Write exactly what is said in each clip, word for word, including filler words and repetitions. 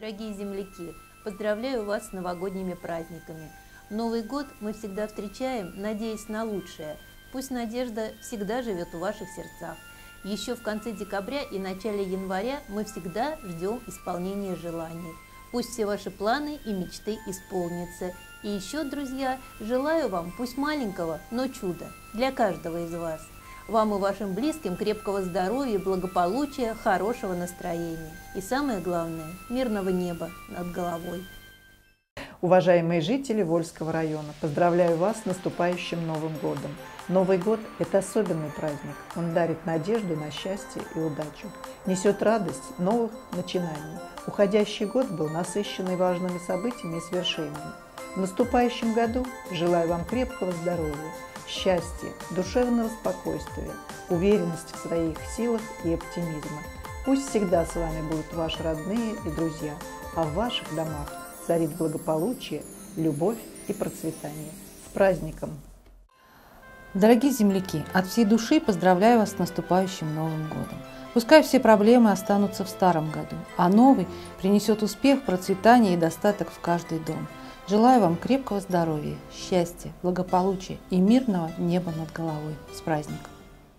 Дорогие земляки, поздравляю вас с новогодними праздниками. Новый год мы всегда встречаем, надеясь на лучшее. Пусть надежда всегда живет в ваших сердцах. Еще в конце декабря и начале января мы всегда ждем исполнения желаний. Пусть все ваши планы и мечты исполнятся. И еще, друзья, желаю вам, пусть маленького, но чуда для каждого из вас. Вам и вашим близким крепкого здоровья, благополучия, хорошего настроения. И самое главное, мирного неба над головой. Уважаемые жители Вольского района, поздравляю вас с наступающим Новым годом. Новый год – это особенный праздник. Он дарит надежду на счастье и удачу. Несет радость новых начинаний. Уходящий год был насыщенный важными событиями и свершениями. В наступающем году желаю вам крепкого здоровья, счастья, душевного спокойствия, уверенности в своих силах и оптимизма. Пусть всегда с вами будут ваши родные и друзья, а в ваших домах царит благополучие, любовь и процветание. С праздником! Дорогие земляки, от всей души поздравляю вас с наступающим Новым годом. Пускай все проблемы останутся в старом году, а новый принесет успех, процветание и достаток в каждый дом. Желаю вам крепкого здоровья, счастья, благополучия и мирного неба над головой. С праздником!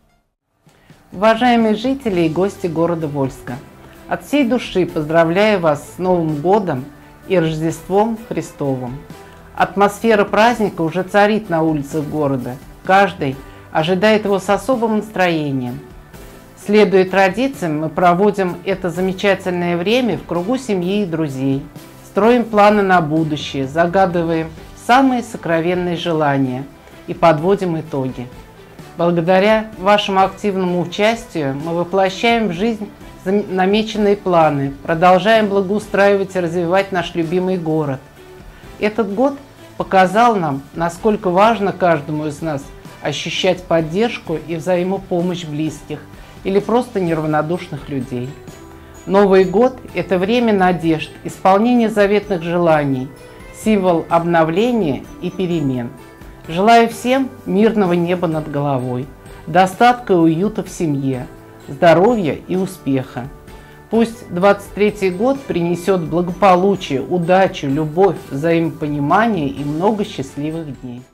Уважаемые жители и гости города Вольска, от всей души поздравляю вас с Новым годом и Рождеством Христовым. Атмосфера праздника уже царит на улицах города. Каждый ожидает его с особым настроением. Следуя традициям, мы проводим это замечательное время в кругу семьи и друзей. Строим планы на будущее, загадываем самые сокровенные желания и подводим итоги. Благодаря вашему активному участию мы воплощаем в жизнь намеченные планы, продолжаем благоустраивать и развивать наш любимый город. Этот год показал нам, насколько важно каждому из нас ощущать поддержку и взаимопомощь близких или просто неравнодушных людей. Новый год – это время надежд, исполнения заветных желаний, символ обновления и перемен. Желаю всем мирного неба над головой, достатка и уюта в семье, здоровья и успеха. Пусть двадцать третий год принесет благополучие, удачу, любовь, взаимопонимание и много счастливых дней.